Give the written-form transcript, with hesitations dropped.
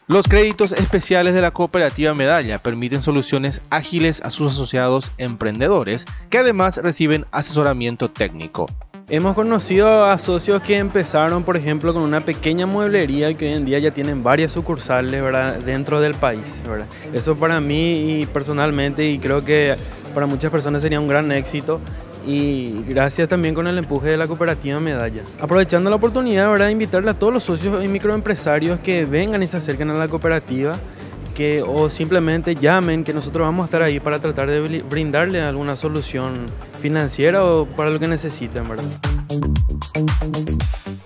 Los créditos especiales de la cooperativa Medalla permiten soluciones ágiles a sus asociados emprendedores, que además reciben asesoramiento técnico. Hemos conocido a socios que empezaron, por ejemplo, con una pequeña mueblería y que hoy en día ya tienen varias sucursales, ¿verdad?, dentro del país, ¿verdad? Eso para mí y personalmente, y creo que para muchas personas sería un gran éxito, y gracias también con el empuje de la cooperativa Medalla. Aprovechando la oportunidad, ¿verdad?, invitarle a todos los socios y microempresarios que vengan y se acerquen a la cooperativa, o simplemente llamen, que nosotros vamos a estar ahí para tratar de brindarle alguna solución financiera o para lo que necesiten, ¿verdad?